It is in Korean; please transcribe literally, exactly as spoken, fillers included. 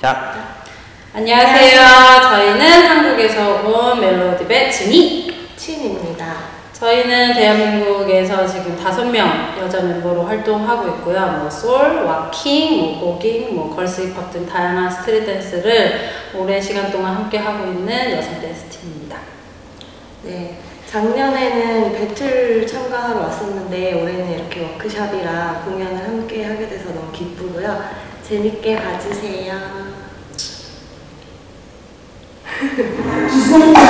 시작! 안녕하세요. 저희는 한국에서 온 멜로디배 진이, 친입니다. 저희는 대한민국에서 지금 다섯 명 여자 멤버로 활동하고 있고요. 뭐 소울, 왁킹, 뭐 고깅, 뭐 걸스 힙합 등 다양한 스트릿 댄스를 오랜 시간 동안 함께 하고 있는 여성 댄스 팀입니다. 네, 작년에는 배틀 참가하러 왔었는데 올해는 이렇게 워크숍이랑 공연을 함께 하게 돼서 너무 기쁘고요. 재밌게 봐주세요.